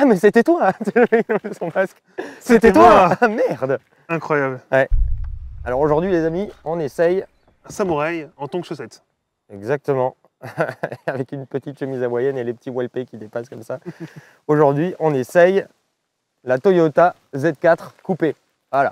mais c'était toi. Son masque. C'était toi. Ah, merde. Incroyable. Ouais. Alors aujourd'hui les amis, on essaye... Un samouraï en tongs chaussettes. Exactement. Avec une petite chemise hawaïenne et les petits walpés qui dépassent comme ça. Aujourd'hui, on essaye la Toyota Z4 coupée. Voilà.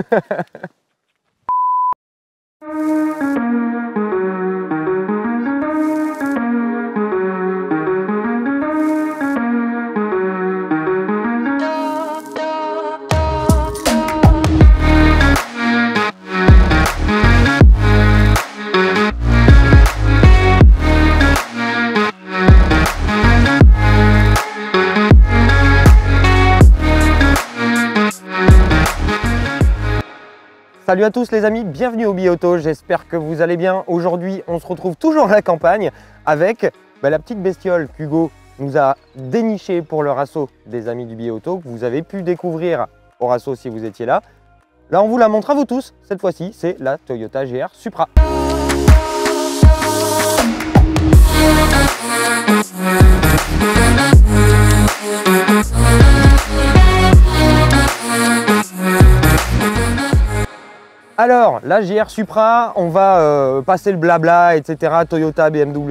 Salut à tous les amis, bienvenue au Bi-Auto, j'espère que vous allez bien. Aujourd'hui, on se retrouve toujours à la campagne avec la petite bestiole qu'Hugo nous a dénichée pour le rasso des amis du Bi-Auto, que vous avez pu découvrir au rasso si vous étiez là. Là, on vous la montre à vous tous. Cette fois-ci, c'est la Toyota GR Supra. Alors, la GR Supra, on va passer le blabla, etc. Toyota,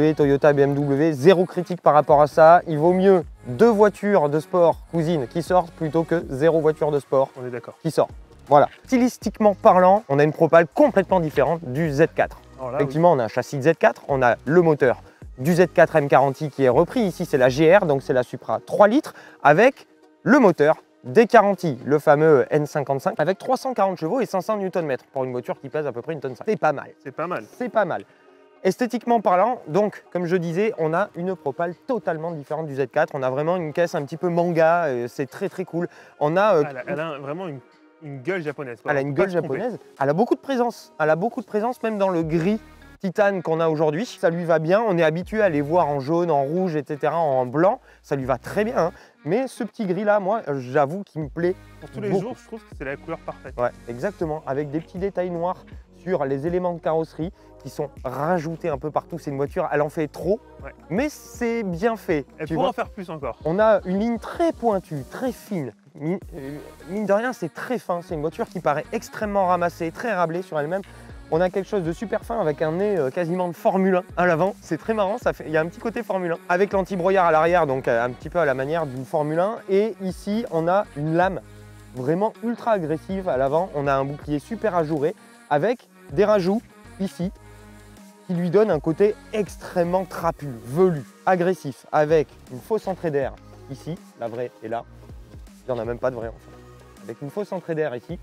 BMW, zéro critique par rapport à ça. Il vaut mieux 2 voitures de sport cousines qui sortent plutôt que 0 voiture de sport On est d'accord. qui sort. Voilà. Stylistiquement parlant, on a une propale complètement différente du Z4. Là, effectivement, on a un châssis de Z4, on a le moteur du Z4 M40i qui est repris. Ici, c'est la GR, donc c'est la Supra 3 litres avec le moteur D40i, le fameux N55, avec 340 chevaux et 500 Nm pour une voiture qui pèse à peu près 1,5 tonne. C'est pas mal. C'est pas mal. C'est pas mal. Esthétiquement parlant, donc, comme je disais, on a une propale totalement différente du Z4. On a vraiment une caisse un petit peu manga, c'est très très cool. On a... elle a vraiment une gueule japonaise. Elle a une gueule japonaise. Elle a beaucoup de présence. Elle a beaucoup de présence, même dans le gris titane qu'on a aujourd'hui. Ça lui va bien. On est habitué à les voir en jaune, en rouge, etc., en blanc. Ça lui va très bien. Hein. Mais ce petit gris-là, moi, j'avoue qu'il me plaît. Pour tous les beaucoup. jours, je trouve que c'est la couleur parfaite. Ouais, exactement. Avec des petits détails noirs sur les éléments de carrosserie qui sont rajoutés un peu partout. C'est une voiture, elle en fait trop, mais c'est bien fait. Elle pourrait en faire plus encore. On a une ligne très pointue, très fine. Mine de rien, c'est très fin. C'est une voiture qui paraît extrêmement ramassée, très rablée sur elle-même. On a quelque chose de super fin avec un nez quasiment de Formule 1 à l'avant. C'est très marrant, il y a un petit côté Formule 1. Avec l'anti-brouillard à l'arrière, donc un petit peu à la manière d'une Formule 1. Et ici, on a une lame vraiment ultra agressive à l'avant. On a un bouclier super ajouré avec des rajouts ici qui lui donnent un côté extrêmement trapu, velu, agressif, avec une fausse entrée d'air ici, la vraie est là. Il n'y en a même pas de vrai en fait. Avec une fausse entrée d'air ici,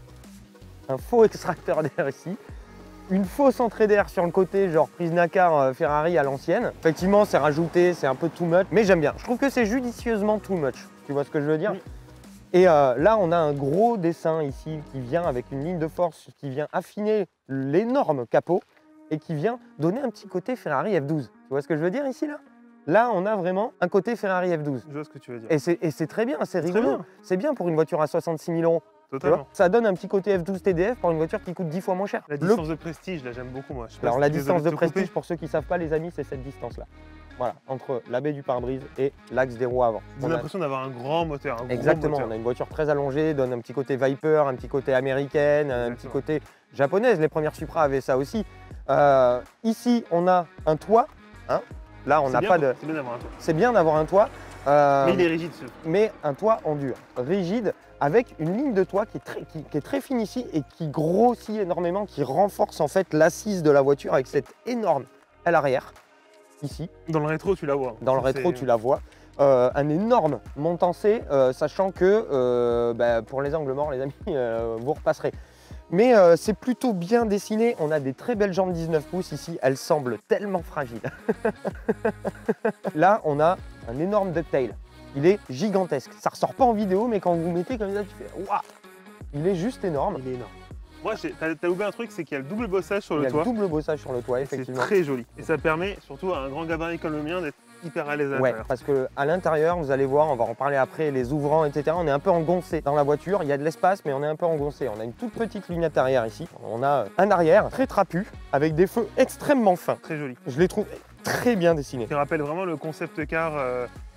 un faux extracteur d'air ici, une fausse entrée d'air sur le côté, genre prise Nakar Ferrari à l'ancienne. Effectivement, c'est rajouté, c'est un peu too much, mais j'aime bien. Je trouve que c'est judicieusement too much. Tu vois ce que je veux dire? Oui. Et là, on a un gros dessin ici qui vient avec une ligne de force qui vient affiner l'énorme capot et qui vient donner un petit côté Ferrari F12. Tu vois ce que je veux dire ici, là? Là, on a vraiment un côté Ferrari F12. Je vois ce que tu veux dire. Et c'est très bien, c'est rigolo. C'est bien pour une voiture à 66 000 €. Totalement. Ça donne un petit côté F12 TDF pour une voiture qui coûte 10 fois moins cher. La distance de prestige, là, j'aime beaucoup, moi. Alors, la distance de prestige, pour ceux qui ne savent pas, les amis, c'est cette distance-là. Voilà, entre la baie du pare-brise et l'axe des roues avant. On a l'impression d'avoir un grand moteur. Exactement, on a une voiture très allongée, donne un petit côté Viper, un petit côté américaine, un petit côté japonaise. Les premières Supra avaient ça aussi. Ici, on a un toit. Hein. Là, on n'a pas de... C'est bien d'avoir un toit. C'est bien d'avoir un toit. Mais il est rigide, ce. Mais un toit en dur, rigide, avec une ligne de toit qui est très fine ici et qui grossit énormément, qui renforce en fait l'assise de la voiture avec cette énorme aile arrière, ici. Dans le rétro, tu la vois. Dans le rétro, tu la vois. Un énorme montant C, sachant que pour les angles morts, les amis, vous repasserez. Mais c'est plutôt bien dessiné. On a des très belles jambes 19 pouces ici. Elles semblent tellement fragiles. Là, on a un énorme ducktail. Il est gigantesque. Ça ressort pas en vidéo, mais quand vous mettez comme ça, tu fais waouh. Il est juste énorme. Il est énorme. Moi, t'as oublié un truc, c'est qu'il y a le double bossage sur le toit. Il y a le double bossage sur le toit, effectivement. C'est très joli. Et ça permet, surtout à un grand gabarit comme le mien, d'être hyper à l'aise à l'intérieur. Ouais, parce qu'à l'intérieur, vous allez voir, on va en parler après, les ouvrants, etc. On est un peu engoncé dans la voiture. Il y a de l'espace, mais on est un peu engoncé. On a une toute petite lunette arrière ici. On a un arrière très trapu, avec des feux extrêmement fins. Très joli. Je les trouve très bien dessinés. Ça rappelle vraiment le concept car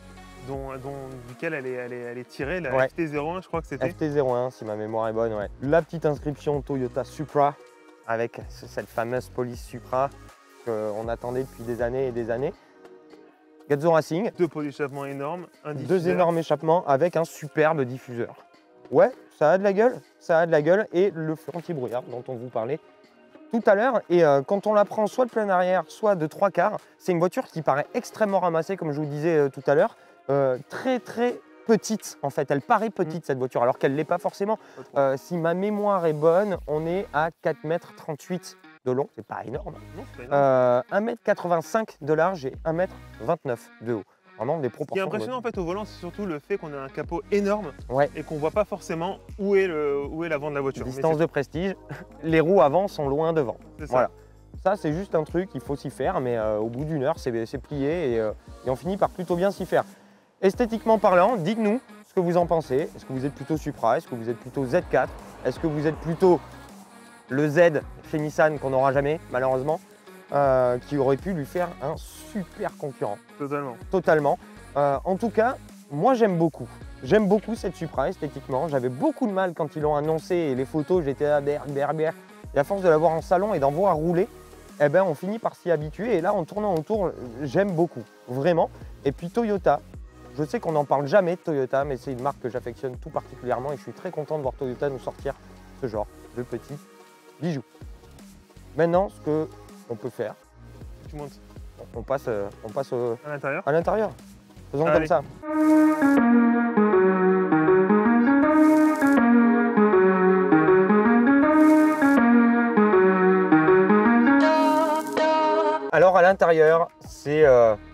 duquel elle est tirée, la Ouais. FT01, je crois que c'était. FT01, si ma mémoire est bonne, ouais. La petite inscription Toyota Supra, avec cette fameuse police Supra qu'on attendait depuis des années et des années. Gazzo Racing, 2 pots d'échappement énormes, un 2 diffuseur. énormes échappements avec un superbe diffuseur. Ouais, ça a de la gueule, ça a de la gueule. Et le feu anti-brouillard dont on vous parlait tout à l'heure. Et quand on la prend soit de plein arrière, soit de 3/4, c'est une voiture qui paraît extrêmement ramassée, comme je vous disais tout à l'heure. Très très petite en fait, elle paraît petite cette voiture alors qu'elle ne l'est pas forcément. Si ma mémoire est bonne, on est à 4,38 m de long, c'est pas énorme. Non, c'est pas énorme. 1,85 m de large et 1,29 m de haut. Vraiment des Ce qui est proportions. impressionnant en fait au volant, c'est surtout le fait qu'on a un capot énorme Ouais. et qu'on voit pas forcément où est l'avant de la voiture. Distance de prestige, les roues avant sont loin devant. C'est ça. Voilà. Ça c'est juste un truc, il faut s'y faire, mais au bout d'une heure c'est plié et on finit par plutôt bien s'y faire. Esthétiquement parlant, dites-nous ce que vous en pensez. Est-ce que vous êtes plutôt Supra? Est-ce que vous êtes plutôt Z4? Est-ce que vous êtes plutôt le Z chez Nissan qu'on n'aura jamais, malheureusement, qui aurait pu lui faire un super concurrent? Totalement. Totalement. En tout cas, moi j'aime beaucoup. J'aime beaucoup cette Supra esthétiquement. J'avais beaucoup de mal quand ils l'ont annoncé et les photos, j'étais à BR. Et à force de la voir en salon et d'en voir rouler, eh ben, on finit par s'y habituer. Et là, en tournant autour, j'aime beaucoup, vraiment. Et puis Toyota, je sais qu'on n'en parle jamais de Toyota, mais c'est une marque que j'affectionne tout particulièrement et je suis très content de voir Toyota nous sortir ce genre de petits bijoux. Maintenant, ce qu'on peut faire, Tu montes on passe à l'intérieur. à l'intérieur. Faisons Allez. comme ça. Alors à l'intérieur, c'est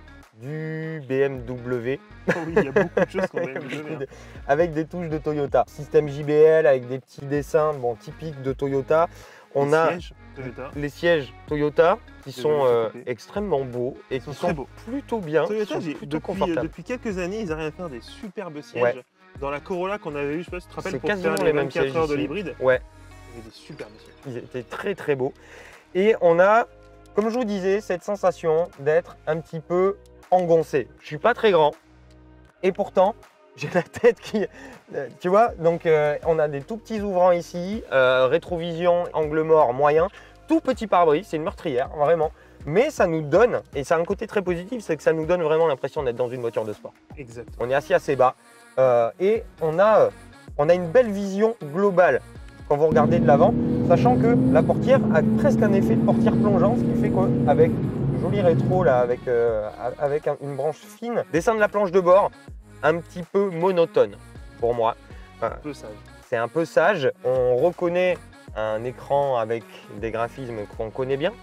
du BMW Oh oui, il y a beaucoup de choses qu'on va aimer. avec des touches de Toyota. Système JBL avec des petits dessins typiques de Toyota. On a Sièges Toyota. les sièges Toyota qui C'est sont joli, c'est coupé. extrêmement beaux et qui sont sont très beaux. plutôt bien, Toyota, sont plutôt depuis, confortables. depuis quelques années, ils arrivent à faire des superbes sièges. Ouais. Dans la Corolla qu'on avait eu, je sais pas si tu te rappelles, C'est pour quasiment faire les les mêmes 24 sièges heures de ici. l'hybride, Ouais, il y avait des superbes sièges. ils étaient très très beaux. Et on a, comme je vous disais, cette sensation d'être un petit peu engoncé. Je suis pas très grand et pourtant j'ai la tête qui, tu vois, donc on a des tout petits ouvrants ici, rétrovision, angle mort moyen, tout petit pare-brise, c'est une meurtrière vraiment. Mais ça nous donne, et ça a un côté très positif, c'est que ça nous donne vraiment l'impression d'être dans une voiture de sport. Exactement. On est assis assez bas et on a une belle vision globale quand vous regardez de l'avant, sachant que la portière a presque un effet de portière plongeante, ce qui fait qu'avec le joli rétro là, avec une branche fine, dessin de la planche de bord, un petit peu monotone pour moi. Un peu sage. C'est un peu sage, on reconnaît un écran avec des graphismes qu'on connaît bien.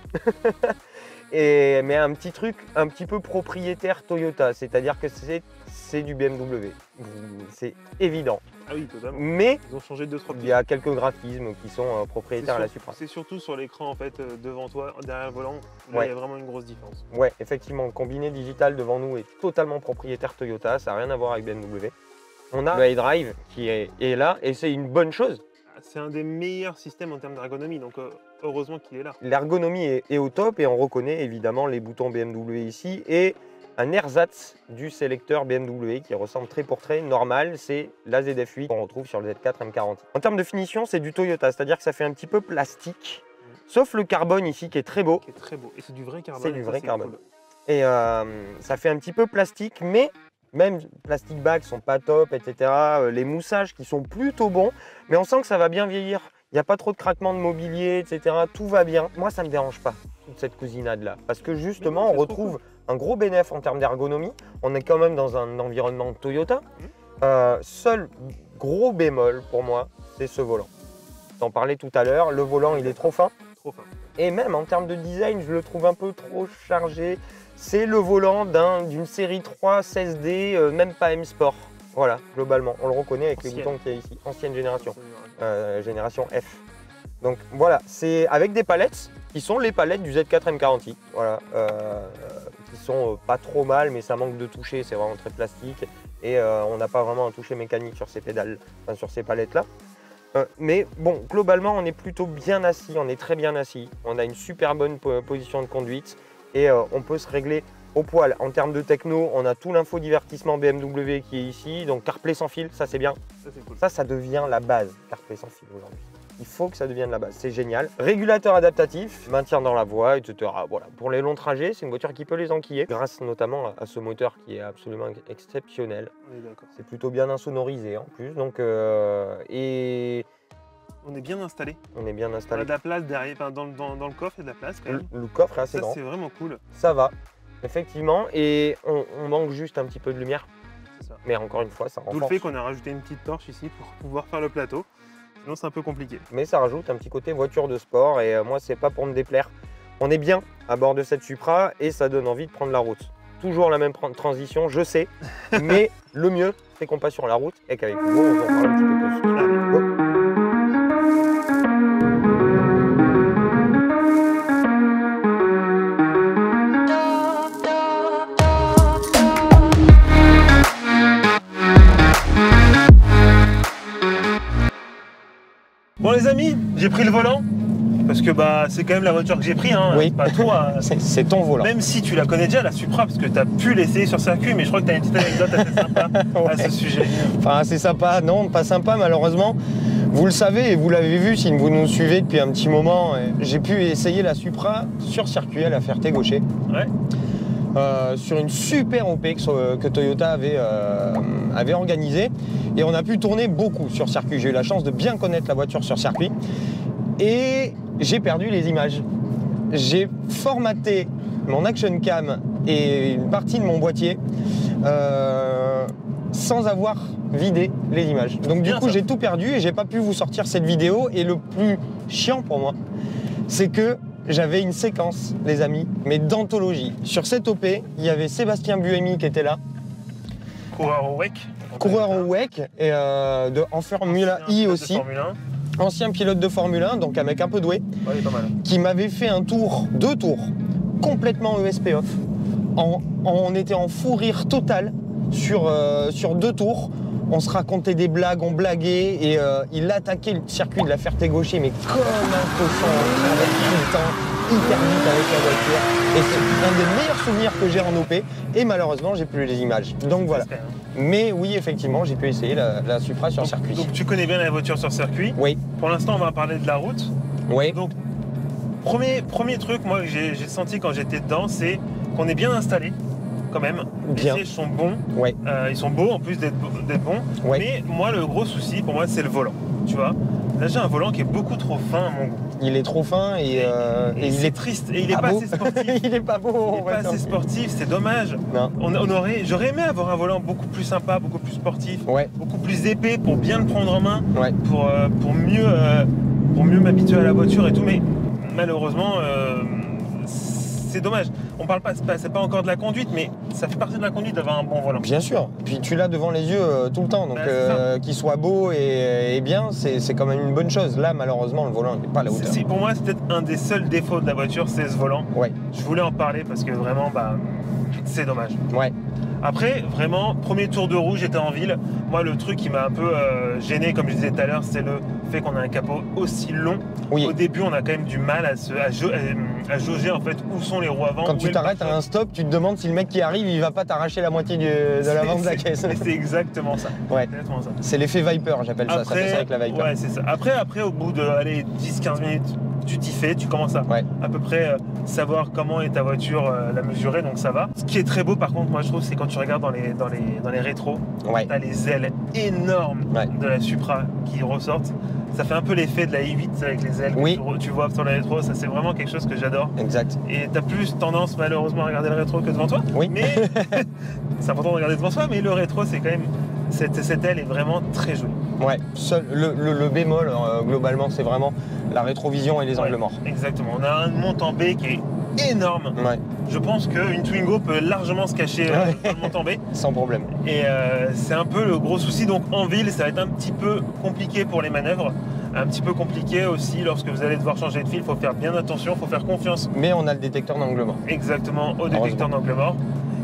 Mais un petit truc un petit peu propriétaire Toyota, c'est-à-dire que c'est du BMW, c'est évident. Ah oui, totalement. Mais Ils ont changé de 2-3 il y a quelques graphismes qui sont propriétaires à la Supra. C'est surtout sur l'écran en fait devant toi, derrière le volant, où là Ouais. il y a vraiment une grosse différence. Ouais, effectivement, le combiné digital devant nous est totalement propriétaire Toyota, ça n'a rien à voir avec BMW. On a le iDrive qui est là et c'est une bonne chose. C'est un des meilleurs systèmes en termes d'ergonomie, donc heureusement qu'il est là. L'ergonomie est au top et on reconnaît évidemment les boutons BMW ici et un ersatz du sélecteur BMW qui ressemble trait pour trait normal, c'est la ZF8 qu'on retrouve sur le Z4 M40. En termes de finition, c'est du Toyota, c'est-à-dire que ça fait un petit peu plastique, sauf le carbone ici qui est très beau. Qui est très beau. Et c'est du vrai carbone. C'est du et ça, vrai carbone. cool. Et ça fait un petit peu plastique, mais même plastic bags sont pas top, etc. Les moussages qui sont plutôt bons, mais on sent que ça va bien vieillir. Il n'y a pas trop de craquements de mobilier, etc. Tout va bien. Moi, ça ne me dérange pas, toute cette cousinade-là. Parce que justement, Mais non, on retrouve un gros bénéfice en termes d'ergonomie. On est quand même dans un environnement Toyota. Seul gros bémol pour moi, c'est ce volant. T'en parlais tout à l'heure, le volant, il est trop fin. Trop fin. Et même en termes de design, je le trouve un peu trop chargé. C'est le volant d'une série 3 16D, même pas M Sport. Voilà, globalement, on le reconnaît avec les boutons qu'il y a ici. Ancienne génération, génération F. Donc voilà, c'est avec des palettes qui sont les palettes du Z4 M40i. Voilà, qui sont pas trop mal, mais ça manque de toucher, c'est vraiment très plastique. Et on n'a pas vraiment un toucher mécanique sur ces pédales, enfin, sur ces palettes-là. Mais bon, globalement, on est plutôt bien assis, on est très bien assis. On a une super bonne position de conduite et on peut se régler au poil. En termes de techno, on a tout l'infodivertissement BMW qui est ici, donc CarPlay sans fil, ça c'est bien. Ça, c'est cool. Ça devient la base, CarPlay sans fil aujourd'hui. Il faut que ça devienne la base, c'est génial. Régulateur adaptatif, maintien dans la voie, etc. Voilà. Pour les longs trajets, c'est une voiture qui peut les enquiller, grâce notamment à ce moteur qui est absolument exceptionnel. On est d'accord. C'est plutôt bien insonorisé en plus, donc et On est bien installé. on est bien On a installé. de la place derrière, enfin, dans le coffre, il y a de la place quand même. Le coffre est assez Ça, grand, c'est vraiment cool. ça va, effectivement, et on manque juste un petit peu de lumière, C'est ça. mais encore une fois, ça D'où le renforce. fait qu'on a rajouté une petite torche ici pour pouvoir faire le plateau. Sinon, c'est un peu compliqué. Mais ça rajoute un petit côté voiture de sport, et moi, c'est pas pour me déplaire. On est bien à bord de cette Supra, et ça donne envie de prendre la route. Toujours la même transition, je sais, mais le mieux, c'est qu'on passe sur la route, et qu'avec vous, on en parle un petit peu plus. Allez, go. Bon les amis, j'ai pris le volant. Parce que bah c'est quand même la voiture que j'ai pris, hein. Oui. Pas toi. C'est ton volant. Même si tu la connais déjà, la Supra, parce que tu as pu l'essayer sur circuit, mais je crois que tu as une petite anecdote assez sympa à ce sujet. Enfin, c'est sympa, non, pas sympa malheureusement. Vous le savez et vous l'avez vu si vous nous suivez depuis un petit moment. J'ai pu essayer la Supra sur circuit à la Ferté-Gaucher. Ouais. Sur une super OP que Toyota avait organisée. Et on a pu tourner beaucoup sur circuit. J'ai eu la chance de bien connaître la voiture sur circuit. Et j'ai perdu les images. J'ai formaté mon action cam et une partie de mon boîtier sans avoir vidé les images. Donc du Bien coup ça. j'ai tout perdu et j'ai pas pu vous sortir cette vidéo. Et le plus chiant pour moi, c'est que j'avais une séquence, les amis, mais d'anthologie. Sur cette OP, il y avait Sébastien Buemi qui était là, Coureur au WEC. coureur au WEC et en Formula I aussi. Formule 1. Ancien pilote de Formule 1, donc un mec un peu doué, Ouais, il est pas mal. qui m'avait fait deux tours, complètement ESP off. On était en fou rire total sur 2 tours. On se racontait des blagues, on blaguait et il attaquait le circuit de la Ferté-Gaucher, mais comme un cochon, on traverse tout le temps, hyper vite avec la voiture. Et c'est un des meilleurs souvenirs que j'ai en OP. Et malheureusement, j'ai plus les images. Donc voilà. J'espère. Mais oui, effectivement, j'ai pu essayer la Supra sur circuit. Donc tu connais bien la voiture sur circuit. Oui, Pour l'instant, on va parler de la route. oui, Donc, premier truc, moi, que j'ai senti quand j'étais dedans, c'est qu'on est bien installé, quand même. Bien. Les sièges sont bons, oui, ils sont beaux en plus d'être bons. Ouais. Mais moi, le gros souci, pour moi, c'est le volant. Tu vois, là, j'ai un volant qui est beaucoup trop fin à mon goût. il est trop fin et il c'est est triste et il est pas pas beau. assez sportif. Il est pas beau. Il on est va pas dire. assez sportif, c'est dommage. Non. J'aurais aimé avoir un volant beaucoup plus sympa, beaucoup plus sportif, Ouais, beaucoup plus épais pour bien le prendre en main, ouais. pour mieux m'habituer à la voiture et tout. Mais malheureusement, c'est dommage. On parle pas, c'est pas encore de la conduite, mais ça fait partie de la conduite d'avoir un bon volant. Bien sûr. Puis tu l'as devant les yeux tout le temps, donc Bah, c'est qu'il soit beau et bien, c'est quand même une bonne chose. Là, malheureusement, le volant n'est pas à la hauteur. Pour moi, c'est peut-être un des seuls défauts de la voiture, c'est ce volant. Ouais, Je voulais en parler parce que vraiment, c'est dommage. ouais, Après, vraiment, premier tour de roue, j'étais en ville. Moi, le truc qui m'a un peu gêné, comme je disais tout à l'heure, c'est le fait qu'on a un capot aussi long. oui. Au début, on a quand même du mal à jauger en fait où sont les roues avant. Quand où est tu le t'arrêtes à pare-choc. un stop, tu te demandes si le mec qui arrive, il va pas t'arracher la moitié de l'avant de la caisse. C'est exactement ça. Ouais. Exactement ça. C'est l'effet Viper, j'appelle ça. Ça fait ça avec la Viper. ouais, c'est ça. Après, au bout de 10-15 minutes, tu t'y fais, tu commences Ouais. à peu près savoir comment est ta voiture, la mesurer, donc ça va. Ce qui est très beau, par contre, moi je trouve, c'est quand tu regardes dans les rétros, Ouais. t'as les ailes énormes Ouais. de la Supra qui ressortent. Ça fait un peu l'effet de la i8 avec les ailes Oui. que tu vois sur les rétros. Ça, c'est vraiment quelque chose que j'adore. Exact. Et t'as plus tendance malheureusement à regarder le rétro que devant toi. Oui. Mais c'est important de regarder devant soi, mais le rétro, c'est quand même. Cette aile est vraiment très jolie. Ouais. Le bémol, globalement, c'est vraiment la rétrovision et les angles Ouais, morts. Exactement. On a un montant B qui est énorme. Ouais, Je pense qu'une Twingo peut largement se cacher Ouais. dans le montant B. sans problème. Et c'est un peu le gros souci. Donc en ville, ça va être un petit peu compliqué pour les manœuvres. Un petit peu compliqué aussi lorsque vous allez devoir changer de fil. Il faut faire bien attention, il faut faire confiance Mais on a le détecteur d'angle mort. exactement au détecteur d'angle mort.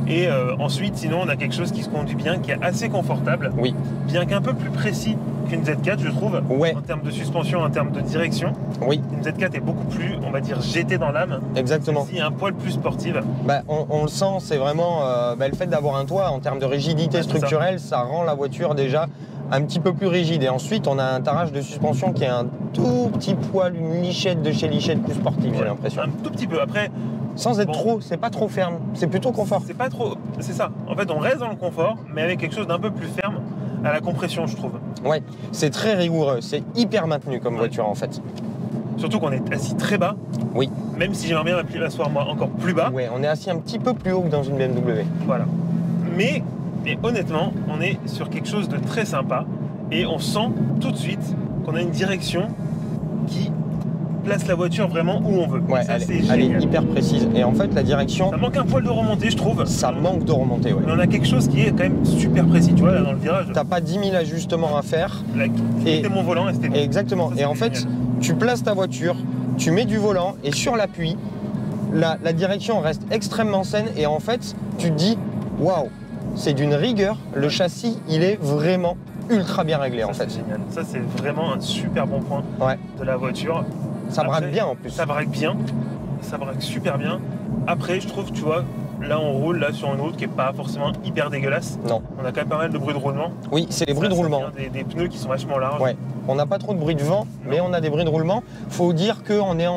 Et ensuite, sinon, on a quelque chose qui se conduit bien, qui est assez confortable. Oui. Bien qu'un peu plus précis qu'une Z4, je trouve. Ouais. En termes de suspension, en termes de direction. Oui. Une Z4 est beaucoup plus, on va dire, jetée dans l'âme. Exactement. Celle-ci est un poil plus sportive. Bah, on le sent, c'est vraiment le fait d'avoir un toit en termes de rigidité structurelle, ça rend la voiture déjà un petit peu plus rigide. Et ensuite, on a un tarrage de suspension qui est un tout petit poil, une lichette de chez Lichette plus sportive, j'ai l'impression. Un tout petit peu. Après, sans être trop, c'est pas trop ferme, c'est plutôt confort. C'est pas trop, c'est ça. En fait, on reste dans le confort, mais avec quelque chose d'un peu plus ferme à la compression, je trouve. Ouais, c'est très rigoureux, c'est hyper maintenu comme voiture en fait. Surtout qu'on est assis très bas. Oui. Même si j'aimerais bien m'asseoir moi encore plus bas. Ouais, on est assis un petit peu plus haut que dans une BMW. Voilà. Mais honnêtement, on est sur quelque chose de très sympa et on sent tout de suite qu'on a une direction qui place la voiture vraiment où on veut. Ouais, ça, elle est hyper précise. Et en fait, la direction... Ça manque un poil de remontée, je trouve. Ça manque de remontée, ouais. Mais on a quelque chose qui est quand même super précis, tu vois, là dans le virage. T'as pas 10 000 ajustements à faire. C'était mon volant et c'était bon. Exactement. Ça, et en fait, tu places ta voiture, tu mets du volant et sur l'appui, la direction reste extrêmement saine et en fait, tu te dis, waouh, c'est d'une rigueur, le châssis, il est vraiment ultra bien réglé en fait. C'est génial. Ça, c'est vraiment un super bon point de la voiture. Ça braque bien en plus. Ça braque bien, ça braque super bien. Après, je trouve, tu vois, là on roule là sur une route qui est pas forcément hyper dégueulasse. Non. On a quand même pas mal de bruit de roulement. Oui, c'est les bruits de roulement. Des pneus qui sont vachement larges. Ouais. On n'a pas trop de bruit de vent, mais on a des bruits de roulement. Faut dire qu'on est en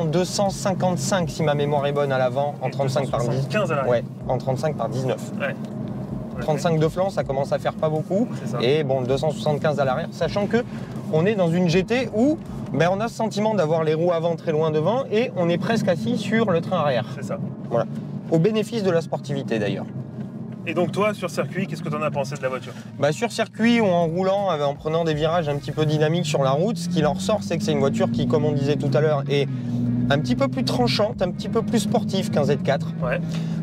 255 si ma mémoire est bonne à l'avant, en 35 par 10. 15 à l'arrière. Ouais, en 35 par 19. Ouais. 35 de flanc, ça commence à faire pas beaucoup. Ça. Et bon, 275 à l'arrière, sachant que on est dans une GT où on a ce sentiment d'avoir les roues avant très loin devant et on est presque assis sur le train arrière. C'est ça. Voilà. Au bénéfice de la sportivité d'ailleurs. Et donc toi, sur circuit, qu'est-ce que tu en as pensé de la voiture? Sur circuit ou en roulant, en prenant des virages un petit peu dynamiques sur la route, ce qui en ressort, c'est que c'est une voiture qui, comme on disait tout à l'heure, est un petit peu plus tranchante, un petit peu plus sportive qu'un Z4. Ouais.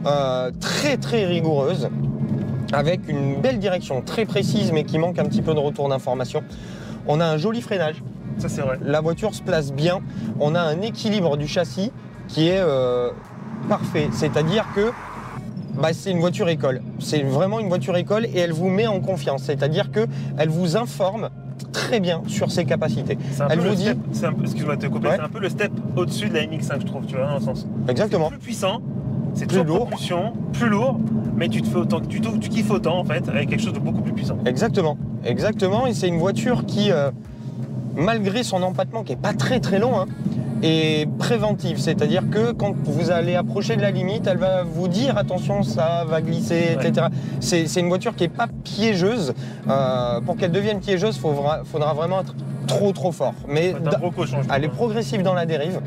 Très très rigoureuse, avec une belle direction, très précise, mais qui manque un petit peu de retour d'information. On a un joli freinage. Ça, c'est vrai. La voiture se place bien. On a un équilibre du châssis qui est parfait. C'est-à-dire que c'est une voiture école. C'est vraiment une voiture école et elle vous met en confiance. C'est-à-dire qu'elle vous informe très bien sur ses capacités. Elle vous dit... Excuse-moi de te couper, c'est un peu le step au-dessus de la MX-5, je trouve, tu vois, dans un sens. Exactement. C'est plus puissant, c'est plus lourd, plus lourd, mais tu kiffes autant, en fait, avec quelque chose de beaucoup plus puissant. Exactement. Exactement. Et c'est une voiture qui, malgré son empattement qui n'est pas très très long, est préventive, c'est-à-dire que quand vous allez approcher de la limite, elle va vous dire attention, ça va glisser, etc. C'est une voiture qui n'est pas piégeuse. Pour qu'elle devienne piégeuse, il faudra vraiment être trop fort. Mais elle est progressive dans la dérive.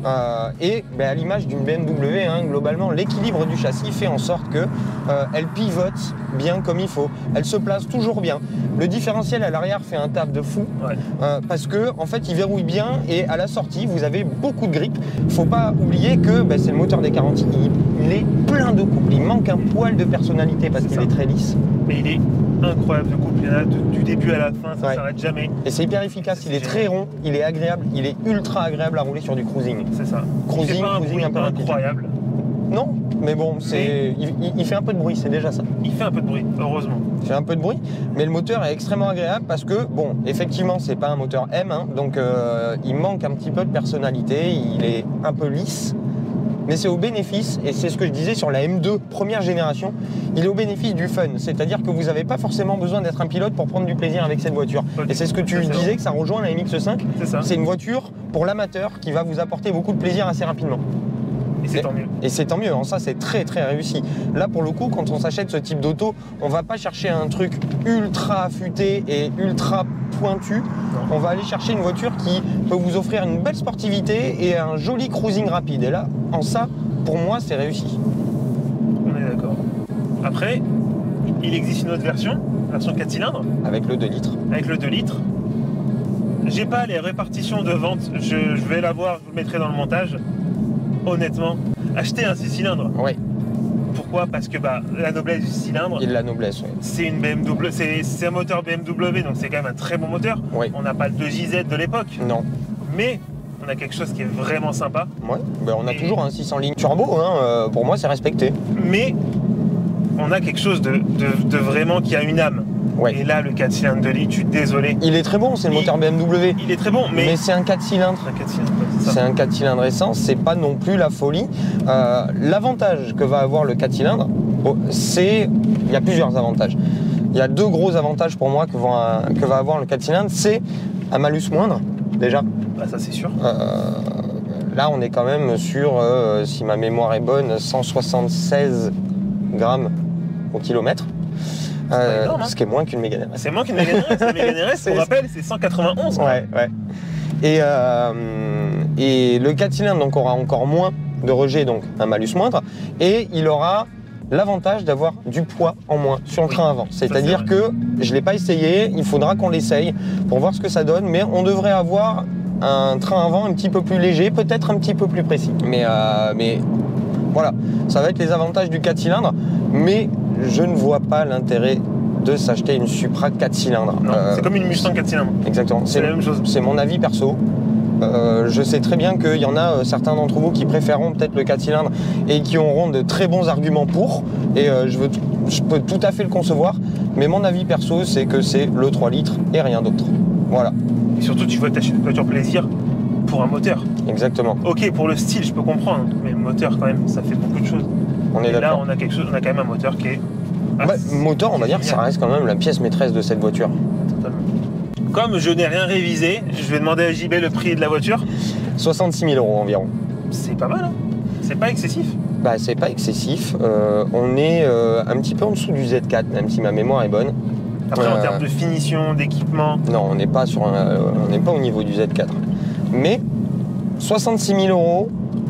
Et à l'image d'une BMW, globalement, l'équilibre du châssis fait en sorte qu'elle pivote bien comme il faut. Elle se place toujours bien. Le différentiel à l'arrière fait un taf de fou parce que en fait, il verrouille bien et à la sortie, vous avez beaucoup de grippe. Faut pas oublier que c'est le moteur des 40. Il est plein de couple. Il manque un poil de personnalité parce qu'il est très lisse. Mais il est incroyable de couple. Il y en a du début à la fin, ça ne s'arrête jamais. Et c'est hyper efficace. Il est très rond, il est agréable, il est ultra agréable à rouler sur du cruising. C'est ça. Cruising un peu incroyable. Non, mais bon, il fait un peu de bruit, c'est déjà ça. Il fait un peu de bruit, heureusement. Il fait un peu de bruit, mais le moteur est extrêmement agréable parce que, effectivement, c'est pas un moteur M, donc il manque un petit peu de personnalité, il est un peu lisse, mais c'est au bénéfice, et c'est ce que je disais sur la M2 première génération, il est au bénéfice du fun, c'est-à-dire que vous n'avez pas forcément besoin d'être un pilote pour prendre du plaisir avec cette voiture. Et c'est ce que tu disais, que ça rejoint la MX-5, c'est une voiture pour l'amateur qui va vous apporter beaucoup de plaisir assez rapidement. Et c'est tant mieux. Et c'est tant mieux, ça c'est très très réussi. Là pour le coup, quand on s'achète ce type d'auto, on va pas chercher un truc ultra affûté et ultra pointu. On va aller chercher une voiture qui peut vous offrir une belle sportivité et un joli cruising rapide. Et là, en ça, pour moi, c'est réussi. On est d'accord. Après, il existe une autre version 4 cylindres. Avec le 2 litres. Avec le 2 litres. J'ai pas les répartitions de vente, je vais la voir, je vous le mettrai dans le montage. Honnêtement, acheter un 6 cylindres. Oui. Pourquoi? Parce que la noblesse du cylindre. Et de la noblesse, oui. C'est une BMW, c'est un moteur BMW, donc c'est quand même un très bon moteur. Oui. On n'a pas le 2JZ de l'époque. Non. Mais on a quelque chose qui est vraiment sympa. Oui. On a toujours un 600 ligne turbo, pour moi c'est respecté. Mais on a quelque chose de vraiment qui a une âme. Ouais. Et là, le 4 cylindres de Lee, je suis désolé. Il est très bon, c'est le moteur BMW. Il est très bon, mais c'est un 4 cylindres. un 4 cylindres, ouais, c'est ça. C'est un 4 cylindres essence, c'est pas non plus la folie. L'avantage que va avoir le 4 cylindres, il y a plusieurs avantages. Il y a 2 gros avantages pour moi que va avoir le 4 cylindres, c'est un malus moindre, déjà. Bah, ça c'est sûr. Là, on est quand même sur, si ma mémoire est bonne, 176 grammes au kilomètre. Énorme, hein. Ce qui est moins qu'une Mégane RS. C'est moins qu'une Mégane RS. La Mégane RS, pour rappel, c'est 191. Ouais. Et le 4 cylindres donc, aura encore moins de rejet, donc un malus moindre. Et il aura l'avantage d'avoir du poids en moins sur le train avant. C'est-à-dire que je ne l'ai pas essayé, il faudra qu'on l'essaye pour voir ce que ça donne, mais on devrait avoir un train avant un petit peu plus léger, peut-être un petit peu plus précis. Mais voilà, ça va être les avantages du 4 cylindres, mais je ne vois pas l'intérêt de s'acheter une Supra 4 cylindres. Non, c'est comme une Mustang 4 cylindres. Exactement, c'est la même chose. C'est mon avis perso. Je sais très bien qu'il y en a certains d'entre vous qui préféreront peut-être le 4 cylindres et qui auront de très bons arguments pour, et je peux tout à fait le concevoir, mais mon avis perso c'est que c'est le 3 litres et rien d'autre. Voilà. Et surtout tu veux t'acheter une voiture plaisir pour un moteur. Exactement. Ok, pour le style je peux comprendre, mais le moteur quand même ça fait beaucoup de choses. On est et là d'accord. on a quand même un moteur qui est... moteur, on va dire que ça reste quand même la pièce maîtresse de cette voiture. Totalement. Comme je n'ai rien révisé, je vais demander à JB le prix de la voiture. 66 000 € environ. C'est pas mal, hein. C'est pas excessif. Bah, c'est pas excessif. On est un petit peu en dessous du Z4, même si ma mémoire est bonne. Après, en termes de finition, d'équipement... Non, on n'est pas au niveau du Z4. Mais 66 000 €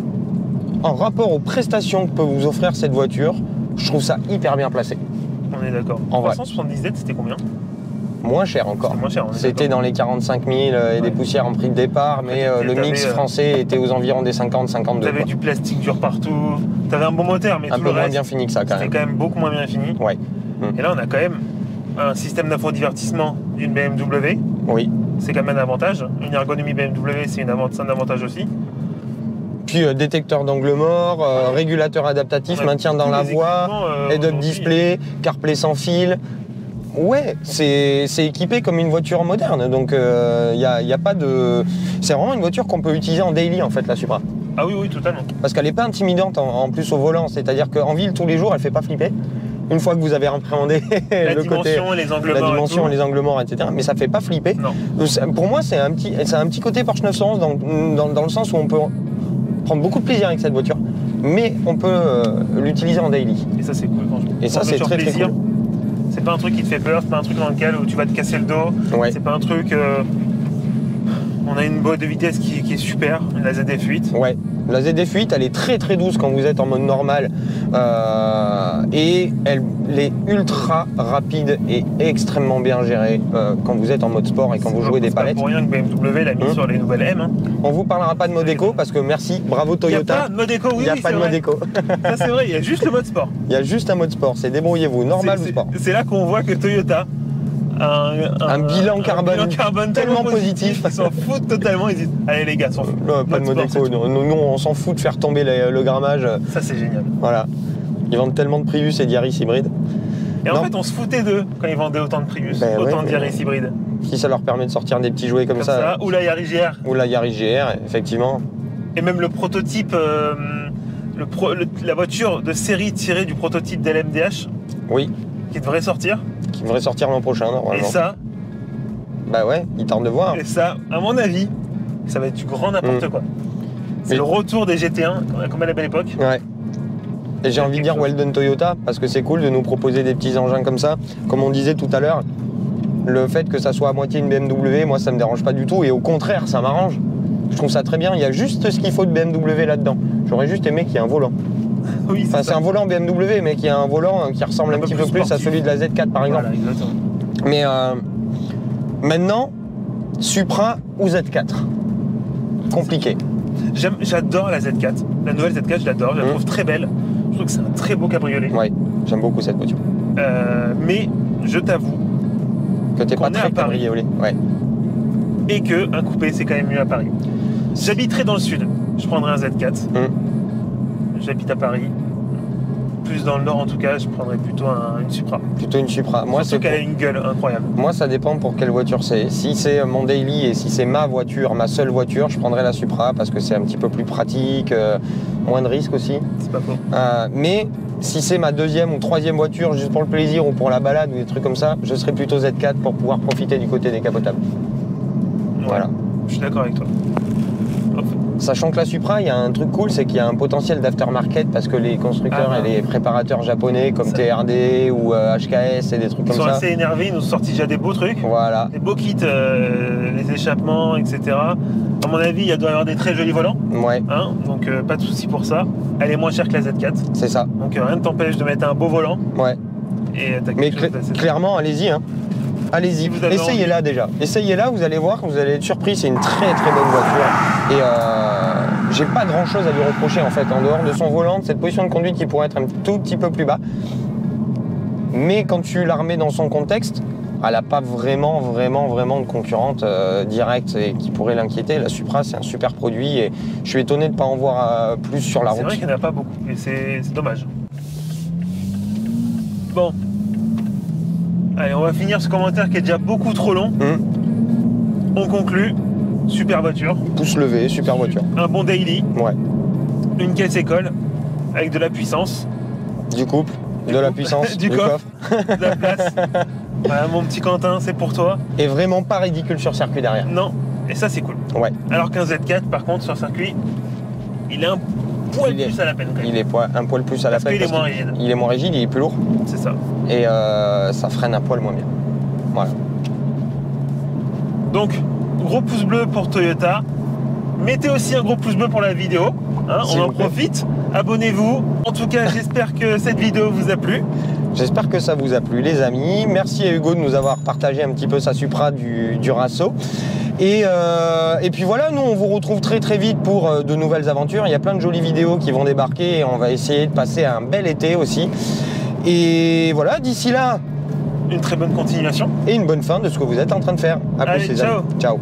en rapport aux prestations que peut vous offrir cette voiture, je trouve ça hyper bien placé. On est d'accord. En vrai. 370Z, c'était combien? Moins cher encore. C'était moins cher, c'était dans les 45 000 et des poussières en prix de départ, mais le mix français était aux environs des 50-52. T'avais du plastique dur partout, t'avais un bon moteur, mais un tout peu le moins reste, bien fini que ça quand même. C'était quand même beaucoup moins bien fini. Ouais. Et là, on a quand même un système d'infodivertissement d'une BMW. Oui. C'est quand même un avantage. Une ergonomie BMW, c'est un avantage aussi. Puis détecteur d'angle mort, régulateur adaptatif, maintien dans la voie, head-up display, CarPlay sans fil. Ouais, c'est équipé comme une voiture moderne, donc y a pas de... C'est vraiment une voiture qu'on peut utiliser en daily en fait, la Supra. Ah oui, totalement. Parce qu'elle n'est pas intimidante en plus au volant, c'est-à-dire qu'en ville tous les jours elle fait pas flipper. Une fois que vous avez appréhendé la dimension, les angles morts, etc. Mais ça fait pas flipper. Non. Pour moi, c'est un petit côté Porsche 911 dans le sens où on peut prendre beaucoup de plaisir avec cette voiture, mais on peut l'utiliser en daily. Et ça, c'est cool. Et ça, c'est très cool. C'est pas un truc qui te fait peur, c'est pas un truc dans lequel où tu vas te casser le dos. Ouais. C'est pas un truc... On a une boîte de vitesse qui est super, la ZF8. Ouais, la ZF8, elle est très très douce quand vous êtes en mode normal. Et elle est ultra rapide et extrêmement bien gérée quand vous êtes en mode sport et quand vous jouez des palettes. C'est pas pour rien que BMW l'a mis sur les nouvelles M. Hein. On vous parlera pas de mode éco parce que merci, bravo Toyota. Il n'y a pas de mode éco, oui. Il n'y a pas de mode éco. Ça c'est vrai, il y a juste le mode sport. Il y a juste un mode sport, c'est débrouillez-vous, normal ou sport. C'est là qu'on voit que Toyota a un bilan carbone tellement positif. Ils s'en foutent totalement, ils disent allez les gars, s'en foutent. Pas de mode éco, nous on s'en fout de faire tomber le grammage. Ça c'est génial. Voilà. Ils vendent tellement de Prius et d'Yaris hybrides. Et en fait on se foutait d'eux quand ils vendaient autant de Prius, autant de Yaris hybrides. Si ça leur permet de sortir des petits jouets comme ça. Ou la Yaris GR. Ou la Yaris GR, effectivement. Et même le prototype, la voiture de série tirée du prototype d'LMDH. Oui. Qui devrait sortir. Qui devrait sortir l'an prochain, normalement. Et ça. Bah ouais, il tente de voir. Et ça, à mon avis, ça va être du grand n'importe quoi. C'est le retour des GT1, comme à la belle époque. Ouais. Et j'ai envie de dire well done Toyota, parce que c'est cool de nous proposer des petits engins comme ça. Comme on disait tout à l'heure, le fait que ça soit à moitié une BMW, moi ça me dérange pas du tout. Et au contraire, ça m'arrange. Je trouve ça très bien. Il y a juste ce qu'il faut de BMW là-dedans. J'aurais juste aimé qu'il y ait un volant. Oui, c'est un volant BMW, mais qui a un volant qui ressemble un petit peu plus à celui de la Z4 par exemple. Voilà, exactement. Mais maintenant, Supra ou Z4 compliqué. J'adore la Z4. La nouvelle Z4, je l'adore. Je la trouve très belle. Je trouve que c'est un très beau cabriolet. Ouais, j'aime beaucoup cette voiture. Mais je t'avoue que t'es pas très cabriolet. Ouais. Et que un coupé, c'est quand même mieux à Paris. J'habiterai dans le sud. Je prendrai un Z4. J'habite à Paris. plus dans le nord en tout cas, je prendrais plutôt une Supra. Plutôt une Supra. Moi, Surtout qu'elle a une gueule incroyable. Moi, ça dépend pour quelle voiture c'est. Si c'est mon daily et si c'est ma voiture, ma seule voiture, je prendrais la Supra parce que c'est un petit peu plus pratique, moins de risques aussi. C'est pas faux. Mais si c'est ma deuxième ou troisième voiture juste pour le plaisir ou pour la balade ou des trucs comme ça, je serais plutôt Z4 pour pouvoir profiter du côté décapotable. Ouais, voilà. Je suis d'accord avec toi. Sachant que la Supra, il y a un truc cool, c'est qu'il y a un potentiel d'aftermarket parce que les constructeurs et les préparateurs japonais comme TRD ou HKS et des trucs comme ça. Ils sont assez énervés, ils nous ont sorti déjà des beaux trucs. Voilà. Des beaux kits, les échappements, etc. À mon avis, il doit y avoir des très jolis volants. Ouais. Hein, donc pas de souci pour ça. Elle est moins chère que la Z4. C'est ça. Donc rien ne t'empêche de mettre un beau volant. Ouais. Et mais clairement, allez-y. Hein. Allez-y, si essayez-la déjà. Essayez-la, vous allez voir, vous allez être surpris. C'est une très très bonne voiture. Et j'ai pas grand chose à lui reprocher en fait, en dehors de son volant, de cette position de conduite qui pourrait être un tout petit peu plus bas. Mais quand tu la remets dans son contexte, elle n'a pas vraiment de concurrente directe et qui pourrait l'inquiéter. La Supra, c'est un super produit et je suis étonné de ne pas en voir plus sur la route. C'est vrai qu'il n'y en a pas beaucoup et c'est dommage. Bon. Allez, on va finir ce commentaire qui est déjà beaucoup trop long. On conclut. Super voiture. Pouce levé, super voiture. Un bon daily. Ouais. Une caisse école avec de la puissance. Du couple, de la puissance, du coffre, de la place. Voilà, mon petit Quentin, c'est pour toi. Et vraiment pas ridicule sur circuit derrière. Non, et ça c'est cool. Ouais. Alors qu'un Z4, par contre, sur circuit, il est un poil plus à la peine. Quand même. Il est un poil plus à la peine. Parce qu'il est moins rigide. Il est moins rigide, il est plus lourd. C'est ça. Et ça freine un poil moins bien. Voilà. Donc, gros pouce bleu pour Toyota. Mettez aussi un gros pouce bleu pour la vidéo. Hein, on en profite. Abonnez-vous. En tout cas, j'espère que cette vidéo vous a plu. J'espère que ça vous a plu, les amis. Merci à Hugo de nous avoir partagé un petit peu sa Supra du Rasso. Et puis voilà, nous on vous retrouve très très vite pour de nouvelles aventures. Il y a plein de jolies vidéos qui vont débarquer et on va essayer de passer un bel été aussi. Et voilà, d'ici là, une très bonne continuation. Et une bonne fin de ce que vous êtes en train de faire. À plus, les amis. Ciao.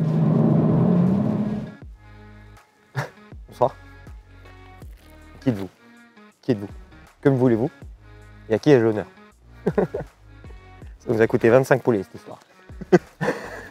Bonsoir. Qui êtes-vous? Qui êtes-vous? Que me voulez-vous? Et à qui ai-je l'honneur? Ça vous a coûté 25 poulets cette histoire.